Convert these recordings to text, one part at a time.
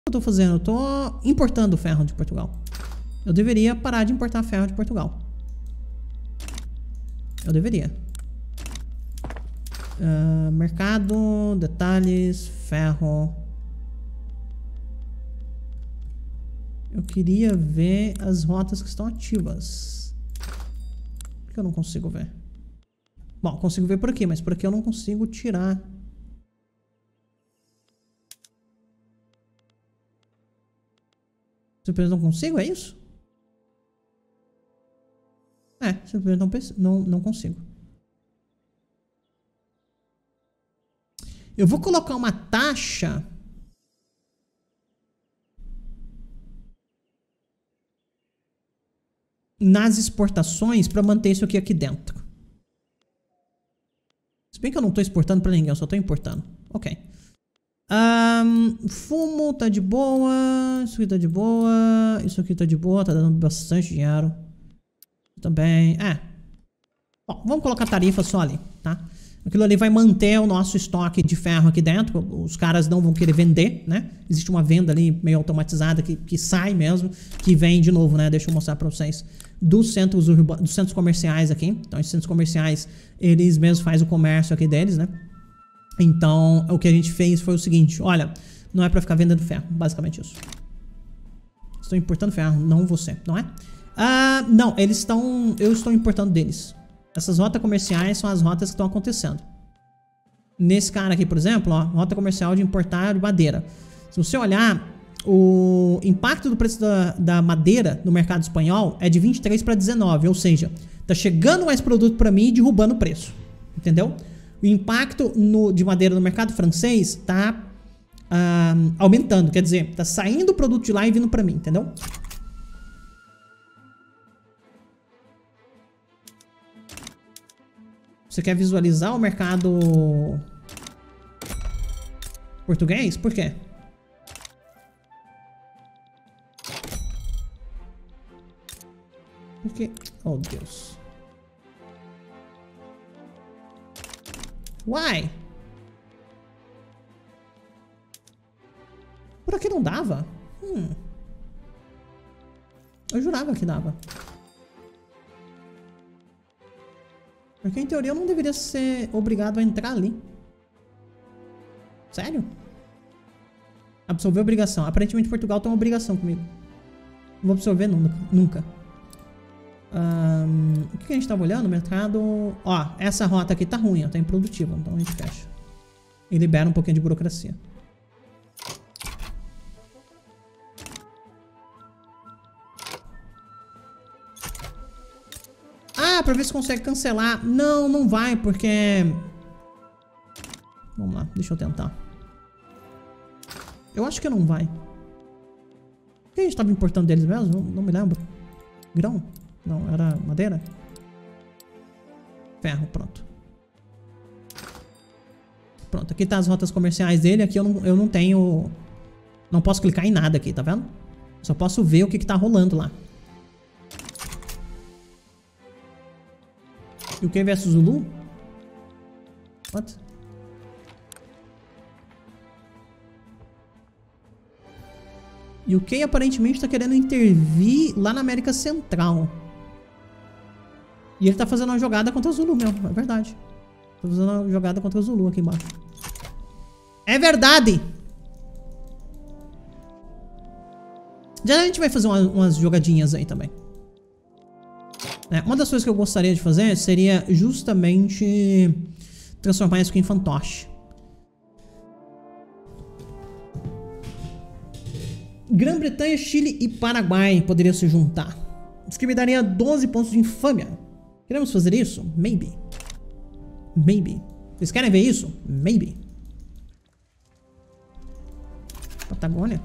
eu tô fazendo? Eu tô importando ferro de Portugal. Eu deveria parar de importar ferro de Portugal. Eu deveria. Mercado, detalhes, ferro. Eu queria ver as rotas que estão ativas. Por que eu não consigo ver? Bom, consigo ver por aqui, mas por aqui eu não consigo tirar. Simplesmente não consigo, é isso? É, simplesmente não consigo. Eu vou colocar uma taxa nas exportações para manter isso aqui dentro. Se bem que eu não estou exportando para ninguém, eu só estou importando. Ok. Fumo tá de boa. Isso aqui tá de boa. Isso aqui tá de boa. Tá dando bastante dinheiro. Também. Bom, vamos colocar tarifa só ali, tá? Aquilo ali vai manter o nosso estoque de ferro aqui dentro. Os caras não vão querer vender, né? Existe uma venda ali meio automatizada que sai mesmo. Que vem de novo, né? Deixa eu mostrar pra vocês. Dos centros comerciais aqui. Então, esses centros comerciais, eles mesmos fazem o comércio aqui deles, né? Então, o que a gente fez foi o seguinte. Olha, não é pra ficar vendendo ferro. Basicamente isso. Estou importando ferro, não você, não é? Não, eles estão... Eu estou importando deles. Essas rotas comerciais são as rotas que estão acontecendo. Nesse cara aqui, por exemplo, ó, rota comercial de importar de madeira. Se você olhar, o impacto do preço da madeira no mercado espanhol é de 23 para 19, ou seja, tá chegando mais produto para mim e derrubando o preço. Entendeu? O impacto de madeira no mercado francês tá aumentando, quer dizer, tá saindo o produto de lá e vindo para mim, entendeu? Você quer visualizar o mercado português? Por quê? Porque... Oh, Deus. Why? Por aqui não dava? Eu jurava que dava. Porque em teoria eu não deveria ser obrigado a entrar ali. Sério? Absorver obrigação. Aparentemente Portugal tem uma obrigação comigo. Não vou absorver nunca. O que a gente tava olhando? Mercado... Ó, essa rota aqui tá ruim, ó, tá improdutiva. Então a gente fecha. E libera um pouquinho de burocracia. Pra ver se consegue cancelar. Não, não vai, porque... Vamos lá, deixa eu tentar. Eu acho que não vai. O que a gente tava importando deles mesmo? Não me lembro. Grão? Não, era madeira? Ferro, pronto. Pronto, aqui tá as rotas comerciais dele. Aqui eu não tenho... Não posso clicar em nada aqui, tá vendo? Só posso ver o que tá rolando lá. UK versus Zulu? What? UK aparentemente tá querendo intervir lá na América Central. E ele tá fazendo uma jogada contra o Zulu mesmo, é verdade. Tá fazendo uma jogada contra o Zulu aqui embaixo. É verdade! Já a gente vai fazer umas jogadinhas aí também. Uma das coisas que eu gostaria de fazer seria justamente transformar isso aqui em fantoche. Grã-Bretanha, Chile e Paraguai poderiam se juntar. Isso que me daria 12 pontos de infâmia. Queremos fazer isso? Maybe. Maybe. Vocês querem ver isso? Maybe. Patagônia.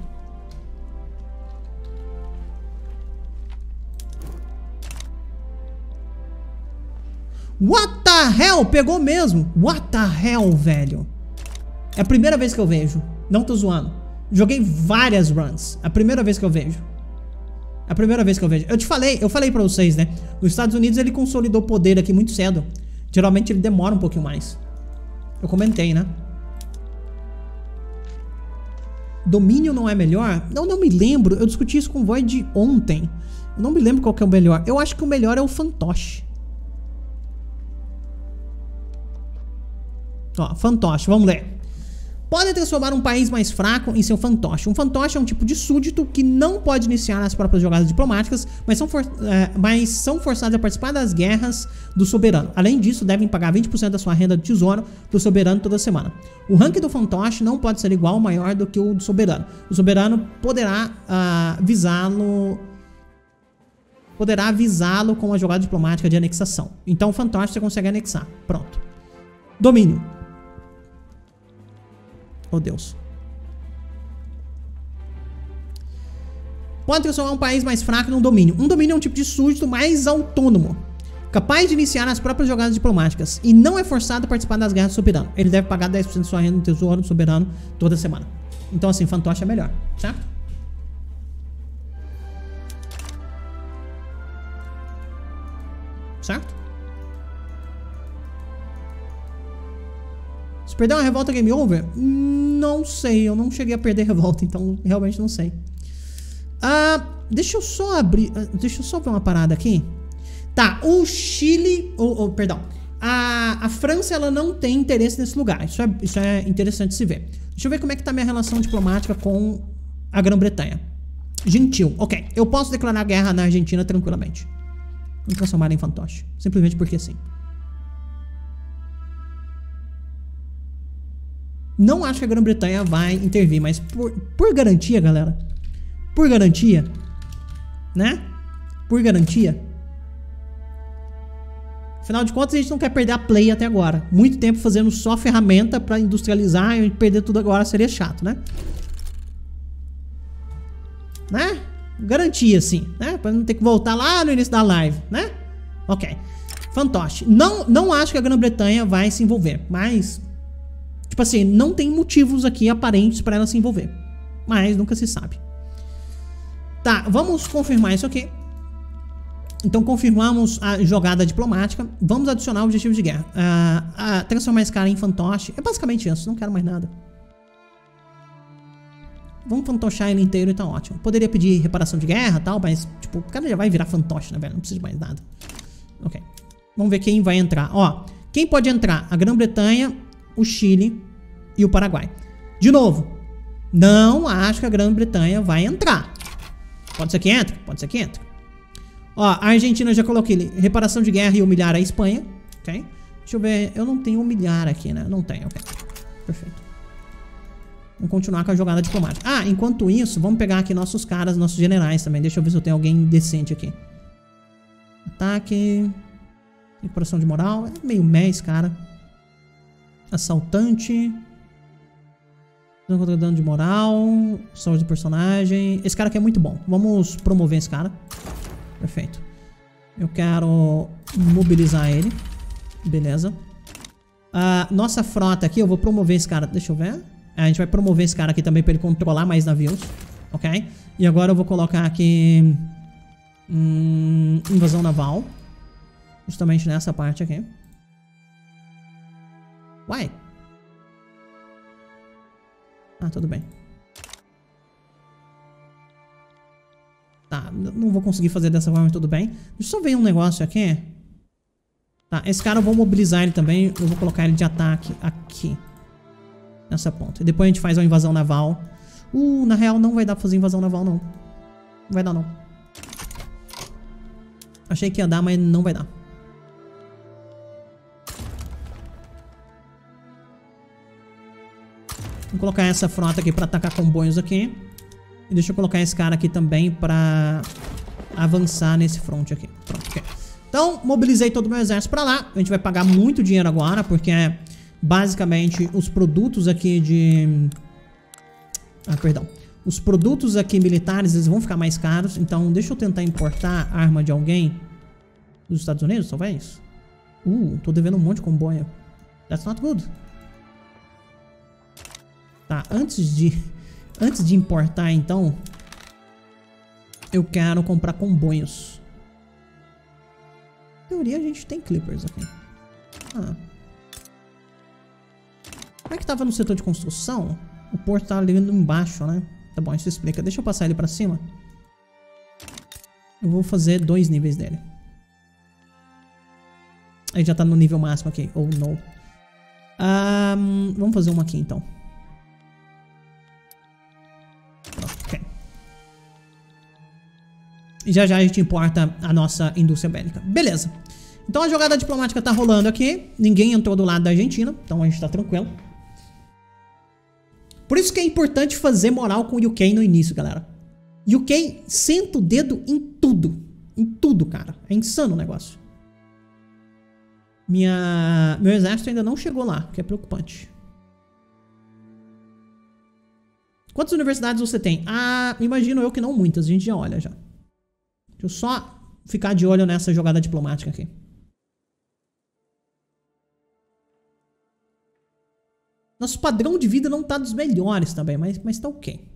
What the hell? Pegou mesmo. What the hell, velho? É a primeira vez que eu vejo. Não tô zoando. Joguei várias runs. É a primeira vez que eu vejo. É a primeira vez que eu vejo. Eu falei pra vocês, né? Nos Estados Unidos ele consolidou o poder aqui muito cedo. Geralmente ele demora um pouquinho mais. Eu comentei, né? Domínio não é melhor? Não me lembro. Eu discuti isso com o Void ontem. Eu não me lembro qual que é o melhor. Eu acho que o melhor é o fantoche. Ó, fantoche, vamos ler. Pode transformar um país mais fraco em seu fantoche. Um fantoche é um tipo de súdito que não pode iniciar as próprias jogadas diplomáticas, mas são forçados a participar das guerras do soberano. Além disso, devem pagar 20% da sua renda do tesouro do soberano toda semana. O ranking do fantoche não pode ser igual ou maior do que o do soberano. O soberano poderá avisá-lo com a jogada diplomática de anexação. Então o fantoche você consegue anexar. Pronto. Domínio. Oh, Deus. Pode transformar um país mais fraco num domínio. Um domínio é um tipo de súdito mais autônomo, capaz de iniciar as próprias jogadas diplomáticas e não é forçado a participar das guerras do soberano. Ele deve pagar 10% de sua renda no tesouro do soberano toda semana. Então assim, fantoche é melhor, certo? Certo? Se perder uma revolta, game over? Não sei, eu não cheguei a perder revolta, então realmente não sei. Deixa eu só abrir. Deixa eu só ver uma parada aqui. Tá, o Chile. Perdão. A França, ela não tem interesse nesse lugar. Isso é interessante de se ver. Deixa eu ver como é que tá minha relação diplomática com a Grã-Bretanha. Gentil. Ok. Eu posso declarar guerra na Argentina tranquilamente. Vou transformar em fantoche. Simplesmente porque sim. Não acho que a Grã-Bretanha vai intervir, mas por garantia, galera. Por garantia. Né? Por garantia. Afinal de contas, a gente não quer perder a play até agora. Muito tempo fazendo só ferramenta pra industrializar e perder tudo agora seria chato, né? Né? Garantia, sim, né? Pra não ter que voltar lá no início da live, né? Ok. Fantoche. Não acho que a Grã-Bretanha vai se envolver, mas... Tipo assim, não tem motivos aqui aparentes pra ela se envolver. Mas nunca se sabe. Tá, vamos confirmar isso aqui. Então confirmamos a jogada diplomática. Vamos adicionar o objetivo de guerra. Transformar esse cara em fantoche. É basicamente isso, não quero mais nada. Vamos fantochar ele inteiro e tá ótimo. Poderia pedir reparação de guerra e tal, mas tipo, o cara já vai virar fantoche, né, velho? Não precisa de mais nada. Ok. Vamos ver quem vai entrar. Ó, quem pode entrar? A Grã-Bretanha, o Chile e o Paraguai. De novo, não acho que a Grã-Bretanha vai entrar. Pode ser que entre? Pode ser que entre. Ó, a Argentina eu já coloquei reparação de guerra e humilhar a Espanha. Ok? Deixa eu ver. Eu não tenho humilhar aqui, né? Não tenho, ok. Perfeito. Vamos continuar com a jogada diplomática. Enquanto isso, vamos pegar aqui nossos caras, nossos generais também. Deixa eu ver se eu tenho alguém decente aqui. Ataque. Recuperação de moral. É meio mês, cara. Assaltante. Não contra dano de moral. Saúde do personagem. Esse cara aqui é muito bom. Vamos promover esse cara. Perfeito. Eu quero mobilizar ele. Beleza. Nossa frota aqui, eu vou promover esse cara. Deixa eu ver. A gente vai promover esse cara aqui também pra ele controlar mais navios. Ok? E agora eu vou colocar aqui... invasão naval. Justamente nessa parte aqui. Uai. Tudo bem. Tá, não vou conseguir fazer dessa forma, tudo bem. Deixa eu só ver um negócio aqui. Tá, esse cara eu vou mobilizar ele também. Eu vou colocar ele de ataque aqui. Nessa ponta. E depois a gente faz uma invasão naval. Na real não vai dar pra fazer invasão naval, não. Não vai dar, não. Achei que ia dar, mas não vai dar. Vou colocar essa frota aqui pra atacar comboios aqui. E deixa eu colocar esse cara aqui também pra avançar nesse front aqui. Pronto, ok. Então, mobilizei todo o meu exército pra lá. A gente vai pagar muito dinheiro agora, porque basicamente os produtos aqui de... perdão. Os produtos aqui militares, eles vão ficar mais caros. Então, deixa eu tentar importar arma de alguém dos Estados Unidos, talvez. Tô devendo um monte de comboio. That's not good. Tá, antes de importar, então, eu quero comprar comboios. Em teoria, a gente tem clippers aqui. Como é que tava no setor de construção? O porto tá ali embaixo, né? Tá bom, isso explica. Deixa eu passar ele pra cima. Eu vou fazer 2 níveis dele. Aí já tá no nível máximo aqui. Ou não. Vamos fazer uma aqui, então. Ok. E já já a gente importa a nossa indústria bélica. Beleza. Então a jogada diplomática tá rolando aqui. Ninguém entrou do lado da Argentina. Então a gente tá tranquilo. Por isso que é importante fazer moral com o UK no início, galera. UK senta o dedo em tudo. Em tudo, cara. É insano o negócio. Meu exército ainda não chegou lá, o que é preocupante. Quantas universidades você tem? Imagino eu que não muitas, a gente já olha já. Deixa eu só ficar de olho nessa jogada diplomática aqui. Nosso padrão de vida não tá dos melhores também, mas tá ok.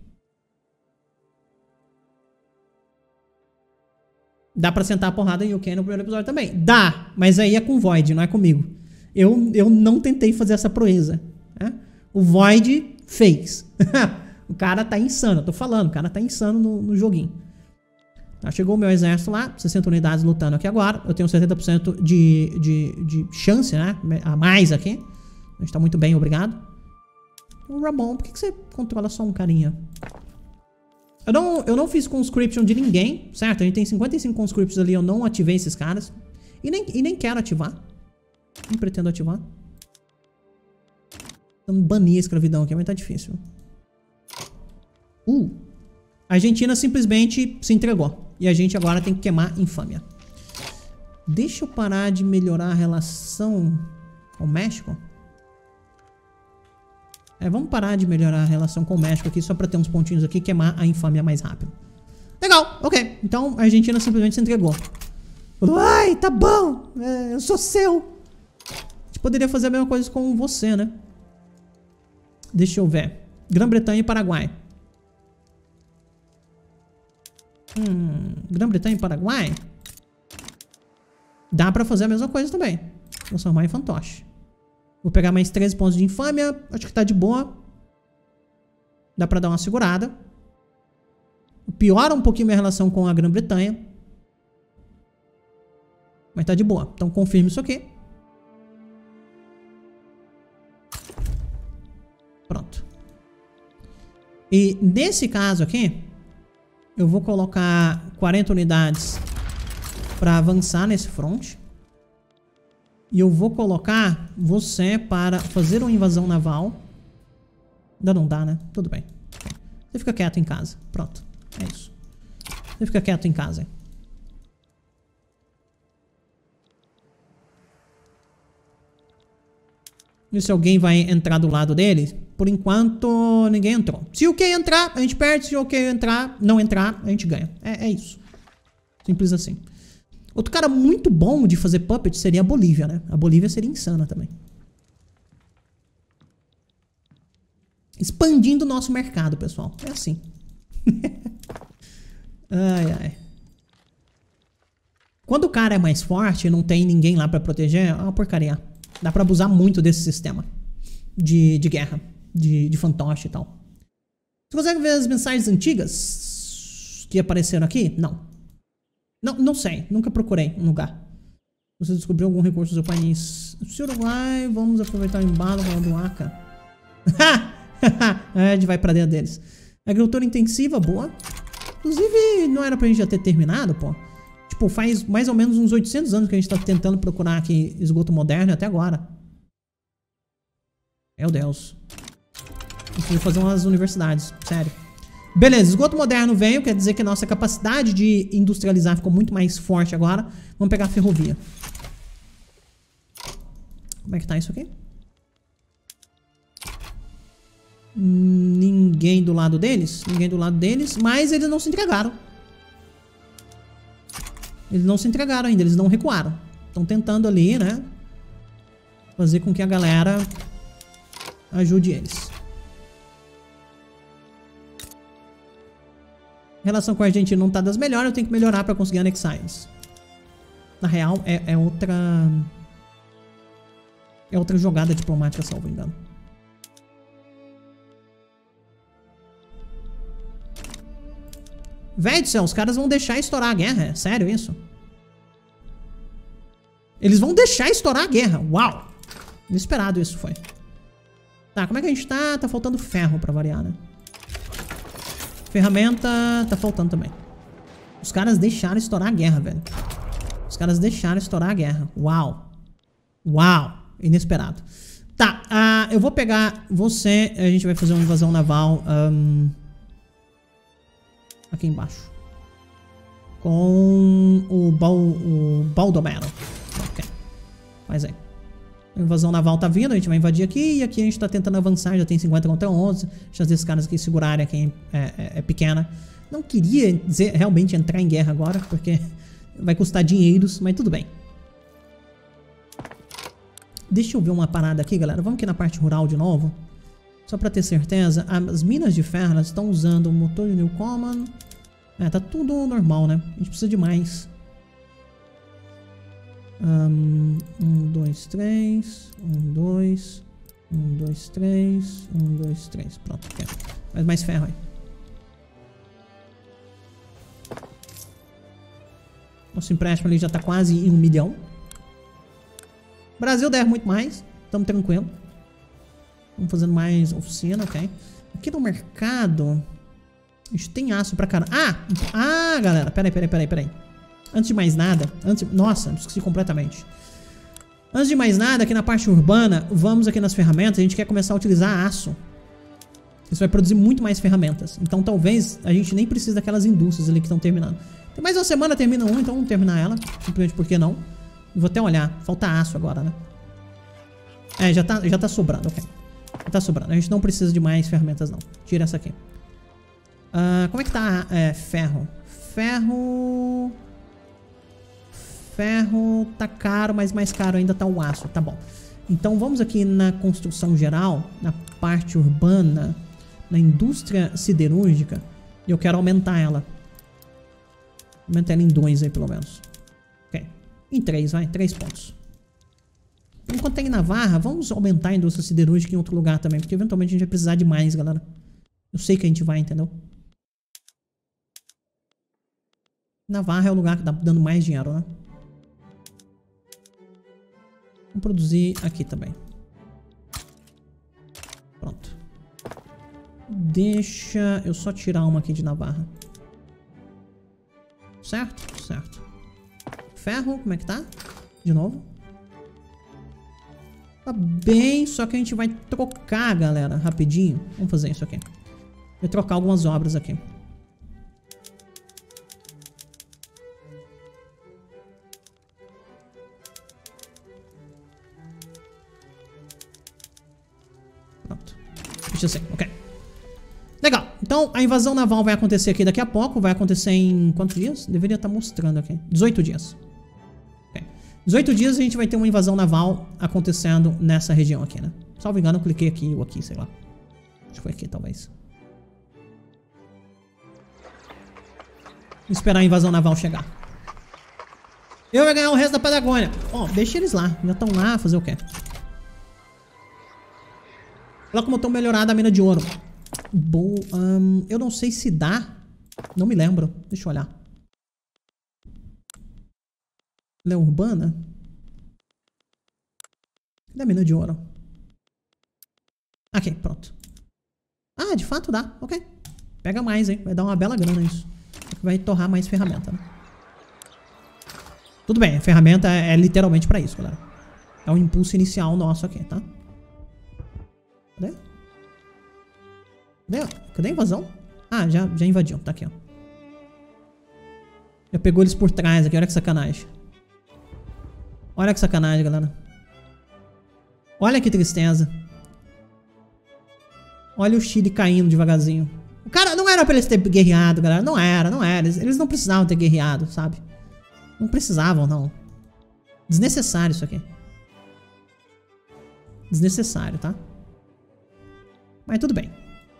Dá pra sentar a porrada em UK no primeiro episódio também. Dá, mas aí é com o Void, não é comigo. Eu não tentei fazer essa proeza. Né? O Void fez. O cara tá insano, eu tô falando. O cara tá insano no joguinho. Tá, chegou o meu exército lá. 60 unidades lutando aqui agora. Eu tenho 70% de chance, né? A mais aqui. A gente tá muito bem, obrigado. O Ramon, por que você controla só um carinha? Eu não fiz conscription de ninguém, certo? A gente tem 55 conscriptions ali, eu não ativei esses caras. E nem quero ativar. Nem pretendo ativar. Vamos banir a escravidão aqui, mas tá difícil. A Argentina simplesmente se entregou. E a gente agora tem que queimar infâmia. Deixa eu parar de melhorar a relação com o México. Vamos parar de melhorar a relação com o México aqui só pra ter uns pontinhos aqui e queimar a infâmia mais rápido. Legal, ok. Então a Argentina simplesmente se entregou. Falou, ai, tá bom, eu sou seu. A gente poderia fazer a mesma coisa com você, né? Deixa eu ver. Grã-Bretanha e Paraguai. Grã-Bretanha e Paraguai? Dá pra fazer a mesma coisa também. Transformar em fantoche. Vou pegar mais 13 pontos de infâmia. Acho que tá de boa. Dá pra dar uma segurada. Piora um pouquinho minha relação com a Grã-Bretanha. Mas tá de boa. Então confirme isso aqui. Pronto. E nesse caso aqui, eu vou colocar 40 unidades pra avançar nesse front. E eu vou colocar você para fazer uma invasão naval. Ainda não dá, né? Tudo bem. Você fica quieto em casa. Pronto. É isso. Você fica quieto em casa. E se alguém vai entrar do lado dele? Por enquanto, ninguém entrou. Se o que entrar, a gente perde. Se o que entrar, não entrar, a gente ganha. É isso. Simples assim. Outro cara muito bom de fazer puppet seria a Bolívia, né? A Bolívia seria insana também. Expandindo o nosso mercado, pessoal. É assim. Ai. Quando o cara é mais forte e não tem ninguém lá pra proteger, é uma porcaria. Dá pra abusar muito desse sistema de guerra, de fantoche e tal. Você consegue ver as mensagens antigas que apareceram aqui? Não. Não sei, nunca procurei um lugar. Você descobriu algum recurso do seu país? Se Uruguai, vamos aproveitar o embalo do Acre. A gente vai pra dentro deles. Agricultura intensiva, boa. Inclusive, não era pra gente já ter terminado, pô. Tipo, faz mais ou menos uns 800 anos que a gente tá tentando procurar aqui esgoto moderno até agora. Meu Deus. A gente precisa fazer umas universidades, sério. Beleza, esgoto moderno veio, quer dizer que a nossa capacidade de industrializar ficou muito mais forte agora. Vamos pegar a ferrovia. Como é que tá isso aqui? Ninguém do lado deles? Ninguém do lado deles, mas eles não se entregaram. Eles não se entregaram ainda, eles não recuaram. Estão tentando ali, né? Fazer com que a galera ajude eles. A relação com a Argentina não tá das melhores, eu tenho que melhorar pra conseguir anexar eles. Na real, é outra jogada diplomática, salvo engano. Véi do céu, os caras vão deixar estourar a guerra. É sério isso? Eles vão deixar estourar a guerra. Uau! Inesperado isso foi. Tá, como é que a gente tá? Tá faltando ferro pra variar, né? Ferramenta tá faltando também. Os caras deixaram estourar a guerra, velho. Os caras deixaram estourar a guerra. Uau. Uau. Inesperado. Tá, eu vou pegar você. A gente vai fazer uma invasão naval aqui embaixo. Com o Baldomero. Ok. Faz aí. A invasão naval tá vindo, a gente vai invadir aqui. E aqui a gente tá tentando avançar, já tem 50 contra 11. A chance desses caras aqui segurarem aqui é pequena. Não queria dizer, realmente entrar em guerra agora, porque vai custar dinheiros, mas tudo bem. Deixa eu ver uma parada aqui, galera. Vamos aqui na parte rural de novo. Só pra ter certeza. As minas de ferro, elas estão usando o motor de Newcomen. Tá tudo normal, né? A gente precisa de mais. 1, 2, 3. 1, 2. 1, 2, 3. 1, 2, 3. Pronto. Okay. Faz mais ferro aí. Nosso empréstimo ali já tá quase em 1 milhão. Brasil deve muito mais. Tamo tranquilo. Vamos fazendo mais oficina, ok. Aqui no mercado... A gente tem aço pra caramba. Galera. Peraí. Antes de mais nada... Nossa, esqueci completamente. Antes de mais nada, aqui na parte urbana, vamos aqui nas ferramentas. A gente quer começar a utilizar aço. Isso vai produzir muito mais ferramentas. Então talvez a gente nem precise daquelas indústrias ali que estão terminando. Tem mais uma semana, termina um, então vamos terminar ela. Simplesmente porque não. Vou até olhar. Falta aço agora, né? Já tá sobrando, ok. Já tá sobrando. A gente não precisa de mais ferramentas, não. Tira essa aqui. Como é que tá ferro? Ferro tá caro, mas mais caro ainda tá o aço. Tá bom. Então vamos aqui na construção geral, na parte urbana, na indústria siderúrgica. E eu quero aumentar ela. Aumentar ela em 2 aí, pelo menos. Ok. Em 3, vai. 3 pontos. Enquanto tem Navarra, vamos aumentar a indústria siderúrgica em outro lugar também. Porque eventualmente a gente vai precisar de mais, galera. Eu sei que a gente vai, entendeu? Navarra é o lugar que tá dando mais dinheiro, né? Vamos produzir aqui também. Pronto. Deixa eu só tirar uma aqui de Navarra. Certo? Certo. Ferro, como é que tá? De novo. Tá bem, só que a gente vai trocar, galera, rapidinho. Vamos fazer isso aqui. Vou trocar algumas obras aqui. Pronto. Deixa assim, ok. Legal. Então, a invasão naval vai acontecer aqui daqui a pouco. Vai acontecer em quantos dias? Deveria estar mostrando aqui. 18 dias. Ok. 18 dias a gente vai ter uma invasão naval acontecendo nessa região aqui, né? Salvo engano, eu cliquei aqui ou aqui, sei lá. Acho que foi aqui, talvez. Vou esperar a invasão naval chegar. Eu vou ganhar o resto da Patagônia. Bom, deixa eles lá. Já estão lá, fazer o quê? Olha como eu tô melhorado a mina de ouro. Eu não sei se dá. Não me lembro. Deixa eu olhar. Ela é urbana? Cadê a mina de ouro? Aqui, pronto. De fato dá. Ok. Pega mais, hein. Vai dar uma bela grana isso. Vai torrar mais ferramenta, né? Tudo bem, a ferramenta é literalmente pra isso, galera. É o impulso inicial nosso aqui, tá? Cadê? Cadê a invasão? Já invadiu. Tá aqui, ó. Já pegou eles por trás aqui. Olha que sacanagem. Olha que sacanagem, galera. Olha que tristeza. Olha o Chile caindo devagarzinho. O cara, não era pra eles terem guerreado, galera. Não era. Eles não precisavam ter guerreado, sabe? Não precisavam, não. Desnecessário isso aqui. Desnecessário, tá? Mas tudo bem.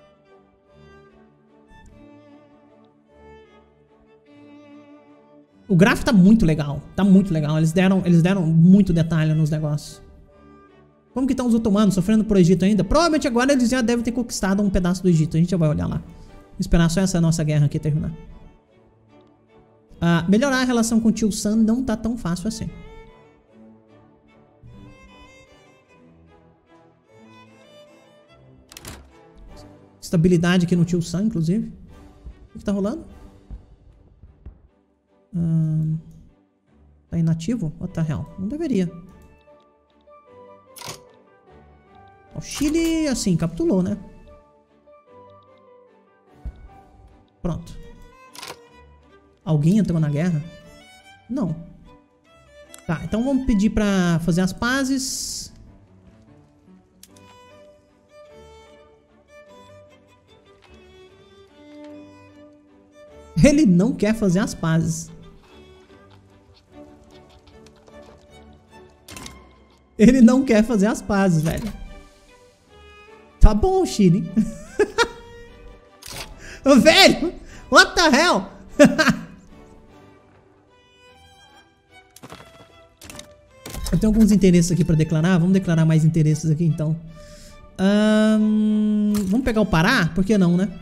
O gráfico tá muito legal. Tá muito legal. Eles deram muito detalhe nos negócios. Como que estão os otomanos? Sofrendo por Egito ainda? Provavelmente agora eles já devem ter conquistado um pedaço do Egito. A gente já vai olhar lá. Vou esperar só essa nossa guerra aqui terminar. Melhorar a relação com o tio Sam não tá tão fácil assim. Estabilidade aqui no tio Sam, inclusive. O que tá rolando? Tá inativo? What the hell? Não deveria. O Chile, assim, capitulou, né? Pronto. Alguém entrou na guerra? Não. Tá, então vamos pedir pra fazer as pazes. Ele não quer fazer as pazes. Ele não quer fazer as pazes, velho. Tá bom, Chile. Velho! What the hell? Eu tenho alguns interesses aqui pra declarar. Vamos declarar mais interesses aqui, então. Vamos pegar o Pará? Por que não, né?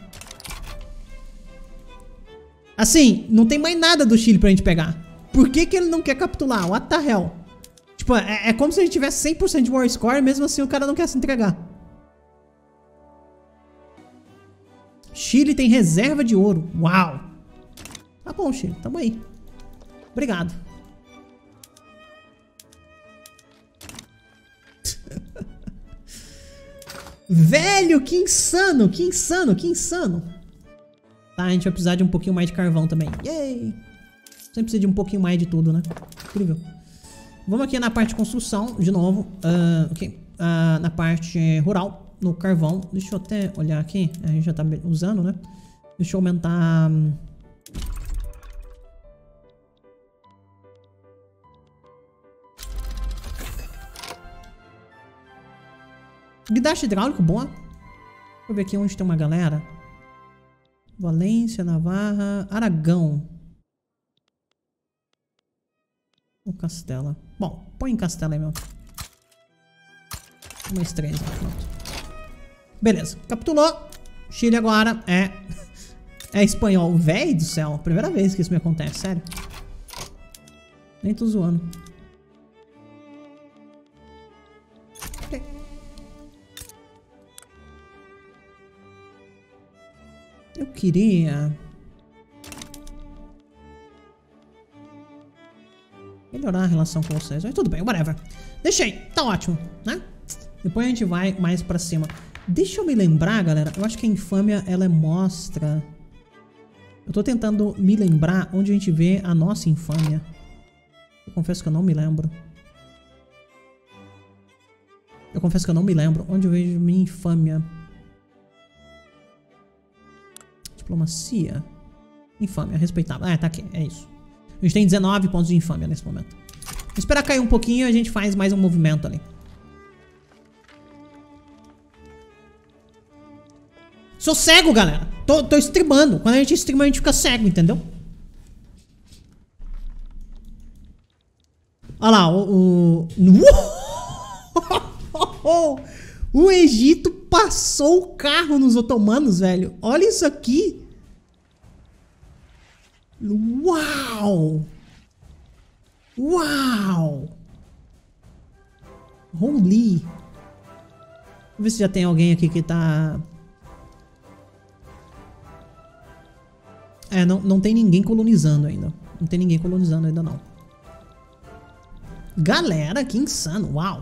Assim, não tem mais nada do Chile pra gente pegar. Por que que ele não quer capitular? What the hell? Tipo, é como se a gente tivesse 100% de war score, mesmo assim o cara não quer se entregar. Chile tem reserva de ouro. Uau! Tá bom, Chile. Tamo aí. Obrigado. Velho, que insano, que insano, que insano. Tá, a gente vai precisar de um pouquinho mais de carvão também. Yay! Sempre precisa de um pouquinho mais de tudo, né? Incrível. Vamos aqui na parte de construção, de novo. Na parte rural. No carvão, deixa eu até olhar aqui. A gente já tá usando, né? Deixa eu aumentar. Guindaste hidráulico, boa. Deixa eu ver aqui onde tem uma galera. Valência, Navarra, Aragão. O Castela. Bom, põe em Castela aí, meu. Mais 3, pronto. Beleza, capitulou. Chile agora é espanhol. Véi do céu, primeira vez que isso me acontece, sério. Nem tô zoando. Okay. Eu queria melhorar a relação com vocês, mas tudo bem, whatever. Deixei, tá ótimo, né? Depois a gente vai mais pra cima. Deixa eu me lembrar, galera. Eu acho que a infâmia, ela mostra... Eu tô tentando me lembrar onde a gente vê a nossa infâmia. Eu confesso que eu não me lembro. Onde eu vejo minha infâmia. Diplomacia. Infâmia, respeitável. Tá aqui, é isso. A gente tem 19 pontos de infâmia nesse momento. Vou esperar cair um pouquinho e a gente faz mais um movimento ali. Sou cego, galera. Tô streamando. Quando a gente streama, a gente fica cego, entendeu? Olha lá, o Egito passou o carro nos otomanos, velho. Olha isso aqui. Uau! Uau! Holy! Vamos ver se já tem alguém aqui que tá... não tem ninguém colonizando ainda. Não tem ninguém colonizando ainda, não. Galera, que insano. Uau.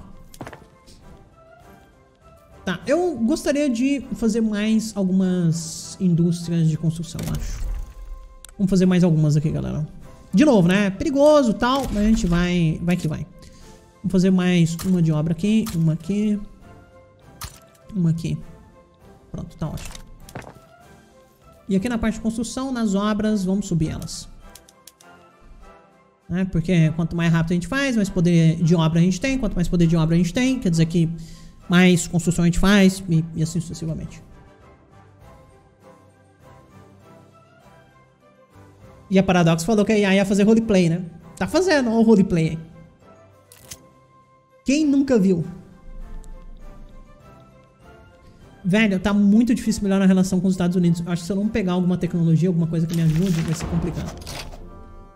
Tá, eu gostaria de fazer mais algumas indústrias de construção, acho. Vamos fazer mais algumas aqui, galera. De novo, né? Perigoso e tal, mas a gente vai que vai. Vamos fazer mais uma de obra aqui, uma aqui. Uma aqui. Pronto, tá ótimo. E aqui na parte de construção, nas obras, vamos subir elas. Né? Porque quanto mais rápido a gente faz, mais poder de obra a gente tem. Quanto mais poder de obra a gente tem, quer dizer que mais construção a gente faz e assim sucessivamente. E a Paradox falou que a IA ia fazer roleplay, né? Tá fazendo, ó, o roleplay aí. Quem nunca viu? Velho, tá muito difícil melhorar a relação com os Estados Unidos. Acho que se eu não pegar alguma tecnologia, alguma coisa que me ajude, vai ser complicado.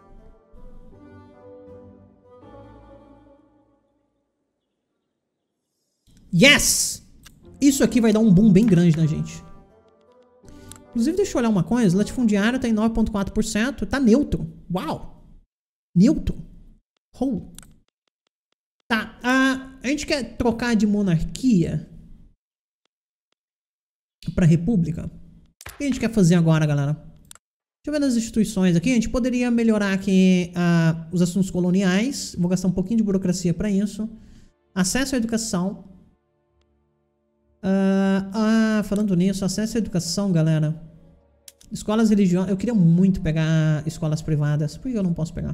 Yes! Isso aqui vai dar um boom bem grande na gente. Inclusive, deixa eu olhar uma coisa. Latifundiário tá em 9,4%. Tá neutro. Uau! Neutro. Oh. Tá. A gente quer trocar de monarquia pra república. O que a gente quer fazer agora, galera? Deixa eu ver nas instituições aqui. A gente poderia melhorar aqui os assuntos coloniais. Vou gastar um pouquinho de burocracia pra isso. Acesso à educação. Falando nisso, acesso à educação, galera. Escolas religiosas. Eu queria muito pegar escolas privadas. Por que eu não posso pegar?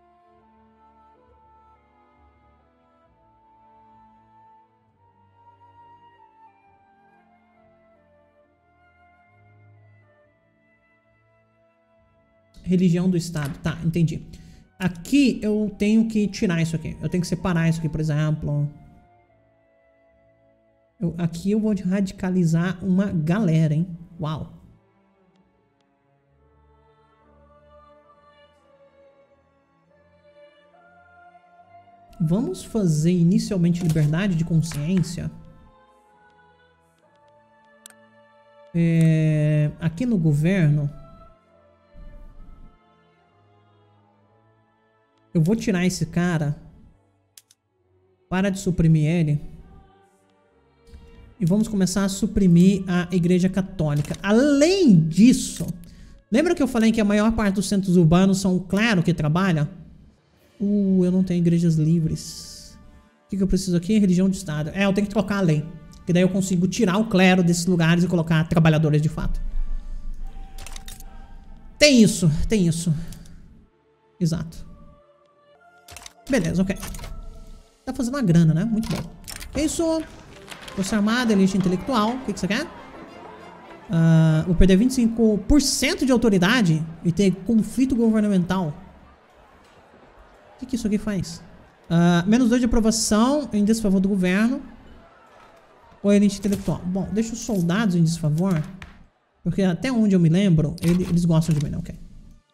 Religião do Estado. Tá, entendi. Aqui eu tenho que tirar isso aqui. Eu tenho que separar isso aqui, por exemplo. Aqui eu vou radicalizar uma galera, hein? Uau. Vamos fazer inicialmente liberdade de consciência. Aqui no governo. Eu vou tirar esse cara. Para de suprimir ele. E vamos começar a suprimir a Igreja Católica. Além disso, lembra que eu falei que a maior parte dos centros urbanos são o clero que trabalha? Eu não tenho igrejas livres. O que eu preciso aqui? Religião de Estado. Eu tenho que trocar a lei. Que daí eu consigo tirar o clero desses lugares e colocar trabalhadores de fato. Tem isso, tem isso. Exato. Beleza, ok. Tá fazendo uma grana, né? Muito bom. Isso. Força Armada, elite intelectual. O que você quer? Vou perder 25% de autoridade e ter conflito governamental. O que isso aqui faz? Menos 2 de aprovação em desfavor do governo. Ou elite intelectual. Bom, deixa os soldados em desfavor. Porque até onde eu me lembro, eles gostam de mim, né? Ok.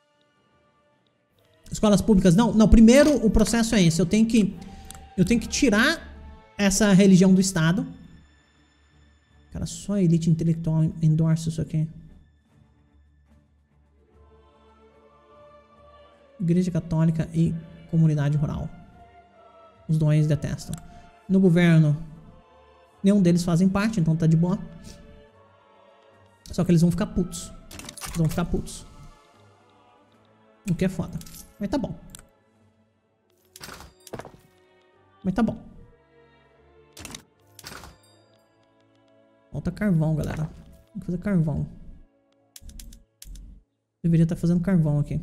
Escolas públicas, não. Não, primeiro o processo é esse. Eu tenho que tirar essa religião do Estado. Cara, só a elite intelectual endorse isso aqui. Igreja Católica e comunidade rural. Os dois detestam. No governo, nenhum deles fazem parte, então tá de boa. Só que eles vão ficar putos. Eles vão ficar putos. O que é foda. Mas tá bom. Mas tá bom. Falta carvão, galera. Tem que fazer carvão. Deveria estar fazendo carvão aqui.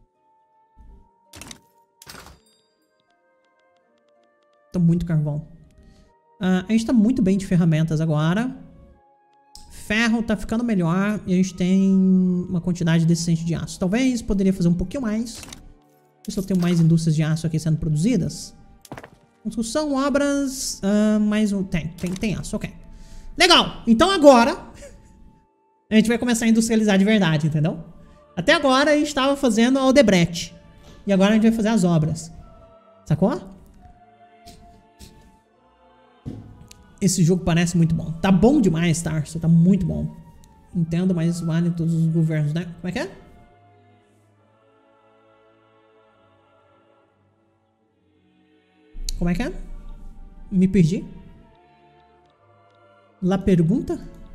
Tá muito carvão. A gente tá muito bem de ferramentas agora. Ferro tá ficando melhor. E a gente tem uma quantidade decente de aço. Talvez poderia fazer um pouquinho mais. Ver se eu tenho mais indústrias de aço aqui sendo produzidas. Construção, obras. Mais um. Tem aço, ok. Legal! Então agora a gente vai começar a industrializar de verdade, entendeu? Até agora a gente tava fazendo a Odebrecht. E agora a gente vai fazer as obras. Sacou? Esse jogo parece muito bom. Tá bom demais, Tarso. Tá muito bom. Entendo, mas isso vale em todos os governos, né? Como é que é? Como é que é? Me perdi. La pergunta?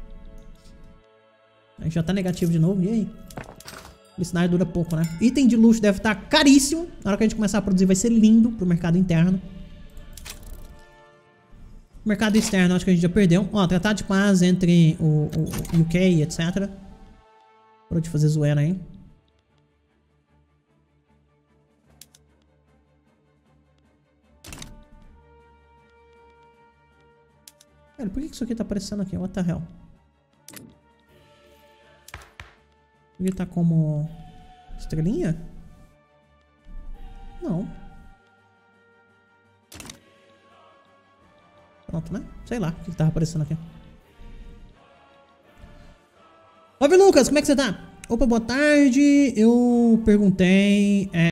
Aí já tá negativo de novo. E aí? Felicidade dura pouco, né? Item de luxo deve estar caríssimo. Na hora que a gente começar a produzir vai ser lindo pro mercado interno. Mercado externo, acho que a gente já perdeu. Ó, tratado de paz entre o UK e etc. Parou de fazer zoeira aí. Velho, por que isso aqui tá aparecendo aqui? What the hell? Ele tá como estrelinha? Não. Pronto, né? Sei lá o que tava aparecendo aqui. Oi, Lucas, como é que você tá? Opa, boa tarde. Eu perguntei...